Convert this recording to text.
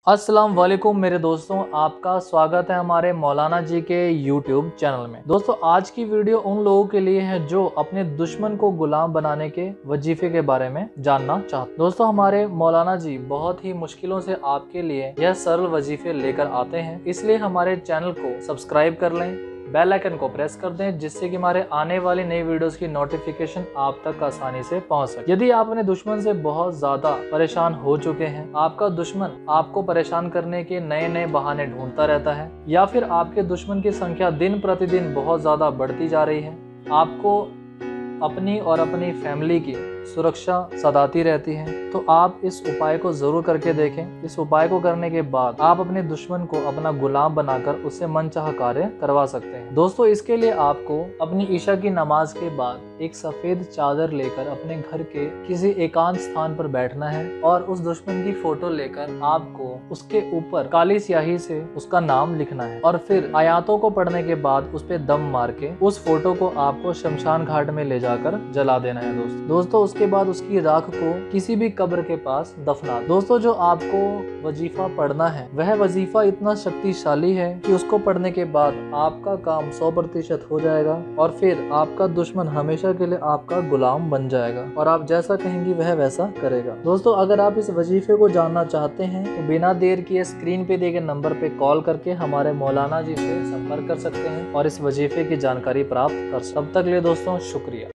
अस्सलाम वालेकुम मेरे दोस्तों, आपका स्वागत है हमारे मौलाना जी के YouTube चैनल में। दोस्तों आज की वीडियो उन लोगों के लिए है जो अपने दुश्मन को गुलाम बनाने के वजीफे के बारे में जानना चाहते। दोस्तों हमारे मौलाना जी बहुत ही मुश्किलों से आपके लिए यह सरल वजीफे लेकर आते हैं, इसलिए हमारे चैनल को सब्सक्राइब कर लें, बेल आइकन को प्रेस कर दें, जिससे कि हमारे आने वाली नई वीडियोस की नोटिफिकेशन आप तक आसानी से पहुंच सके। यदि आप अपने दुश्मन से बहुत ज्यादा परेशान हो चुके हैं, आपका दुश्मन आपको परेशान करने के नए नए बहाने ढूंढता रहता है, या फिर आपके दुश्मन की संख्या दिन प्रतिदिन बहुत ज्यादा बढ़ती जा रही है, आपको अपनी और अपनी फैमिली की सुरक्षा सताती रहती है, तो आप इस उपाय को जरूर करके देखें। इस उपाय को करने के बाद आप अपने दुश्मन को अपना गुलाम बनाकर उससे मनचाहा कार्य करवा सकते हैं। दोस्तों इसके लिए आपको अपनी ईशा की नमाज के बाद एक सफेद चादर लेकर अपने घर के किसी एकांत स्थान पर बैठना है और उस दुश्मन की फोटो लेकर आपको उसके ऊपर काली स्याही से उसका नाम लिखना है और फिर आयातों को पढ़ने के बाद उस पे दम मार के उस फोटो को आपको शमशान घाट में ले जाकर जला देना है। दोस्तों उसके बाद उसकी राख को किसी भी कब्र के पास दफना। दोस्तों जो आपको वजीफा पढ़ना है वह वजीफा इतना शक्तिशाली है कि उसको पढ़ने के बाद आपका काम 100% हो जाएगा और फिर आपका दुश्मन हमेशा के लिए आपका गुलाम बन जाएगा और आप जैसा कहेंगी वह वैसा करेगा। दोस्तों अगर आप इस वजीफे को जानना चाहते हैं तो बिना देर किए स्क्रीन पे दिए गए नंबर पे कॉल करके हमारे मौलाना जी से संपर्क कर सकते हैं और इस वजीफे की जानकारी प्राप्त कर सकते हैं। तब तक के लिए दोस्तों शुक्रिया।